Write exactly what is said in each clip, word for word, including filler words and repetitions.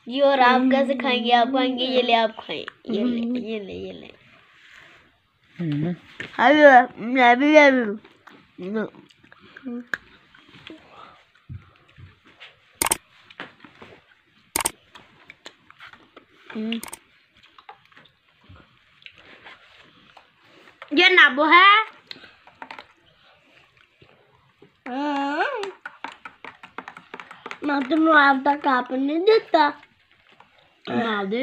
जी। और आप कैसे खाएंगे? आप खाएंगे, ये ले आप खाएं, ये ले ये ले ये ले। हेलो मैं भी ये नाबो है। मैं तो आप तक आप नहीं देता ना दे।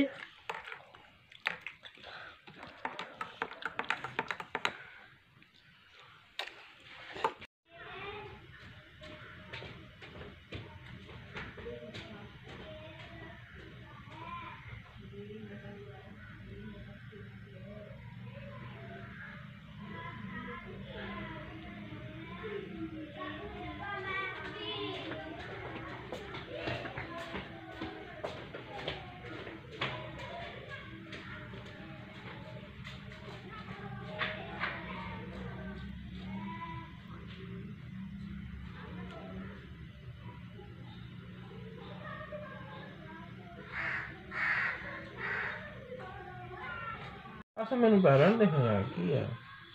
Asa menu barang deh lagi ya.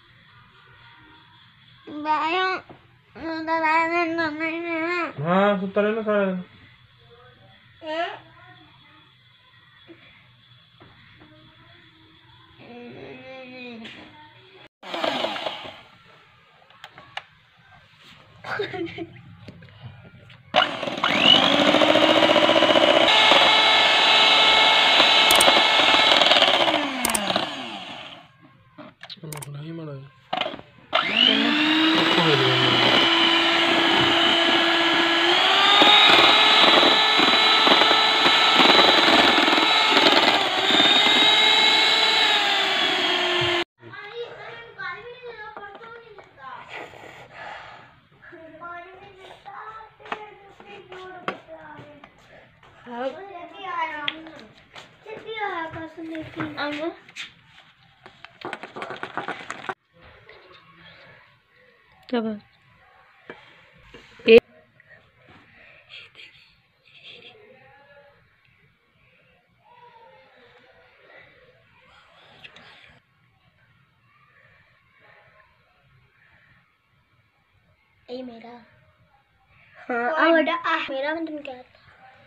Bayang, Nah, sutarin na sa. क्या बात? ये मेरा हाँ अब आ मेरा मतलब क्या था?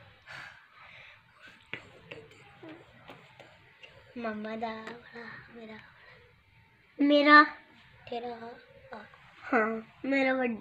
मम्मा दा मेरा मेरा तेरा हाँ मेरा बड़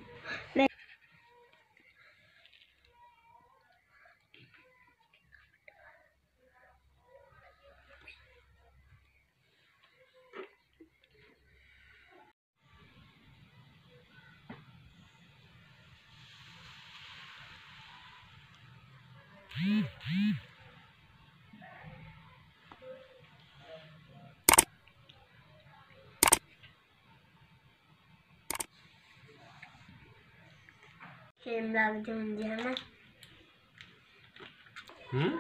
शिमला मिर्च है ना। Hmm?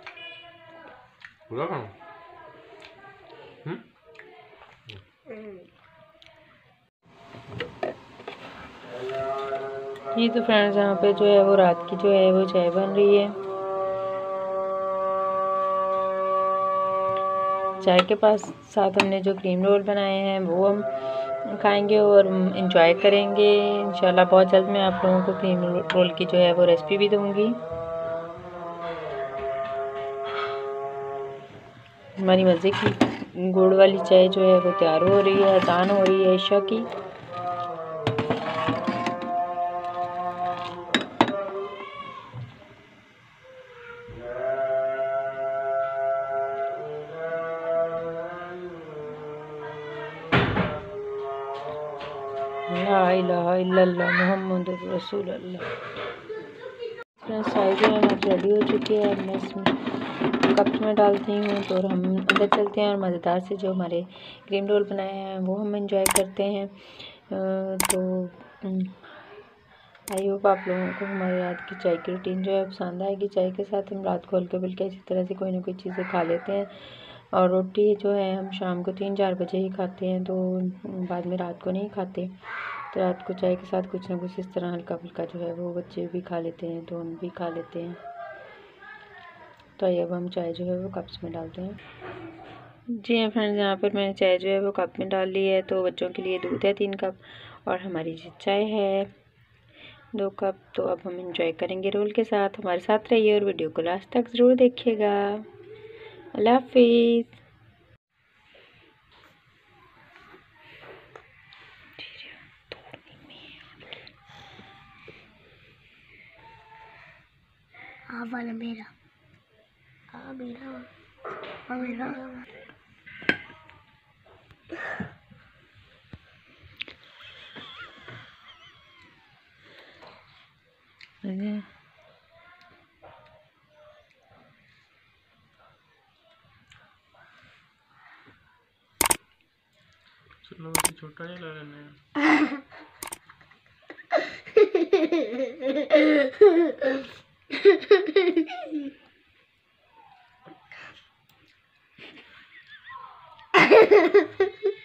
Udah kan? Hmm? ये तो फ्रेंड्स यहाँ पे जो है वो रात की जो है वो चाय बन रही है। चाय के पास साथ हमने जो क्रीम रोल बनाए हैं वो हम खाएंगे और इंजॉय करेंगे इंशाल्लाह। बहुत जल्द मैं आप लोगों को क्रीम रोल की जो है वो रेसिपी भी दूंगी। हमारी मज़े की गुड़ वाली चाय जो है वो तैयार हो रही है। अज़ान हो रही है ईशा की। ला इलाहा इल्लल्लाह मुहम्मदुर रसूलुल्लाह। चाय जो है हमारी रेडी हो चुकी है। अब मैं इसमें कप में डालती हूँ तो हम अंदर चलते हैं और मज़ेदार से जो हमारे क्रीम रोल बनाए हैं वो हम एंजॉय करते हैं। तो आई होप आप लोगों को हमारी रात की चाय की रूटीन जो है पसंद आएगी। चाय के साथ हम रात को हल्के फुल्के इसी तरह से कोई ना कोई चीज़ें खा लेते हैं और रोटी जो है हम शाम को तीन चार बजे ही खाते हैं, तो बाद में रात को नहीं खाते। तो रात को चाय के साथ कुछ ना कुछ इस तरह हल्का फुल्का जो है वो बच्चे भी खा लेते हैं तो हम भी खा लेते हैं। तो ये अब हम चाय जो है वो कप्स में डालते हैं। जी हाँ फ्रेंड्स, यहाँ पर मैंने चाय जो है वो कप में डाल ली है। तो बच्चों के लिए दूध है तीन कप और हमारी जी चाय है दो कप। तो अब हम इंजॉय करेंगे रोल के साथ। हमारे साथ रहिए और वीडियो को लास्ट तक ज़रूर देखिएगा। अल्लाह हाफिज़। आ वाला मेरा आ मेरा आ मेरा चलो अभी छोटा ही ला लेने हैं। Ha ha ha ha.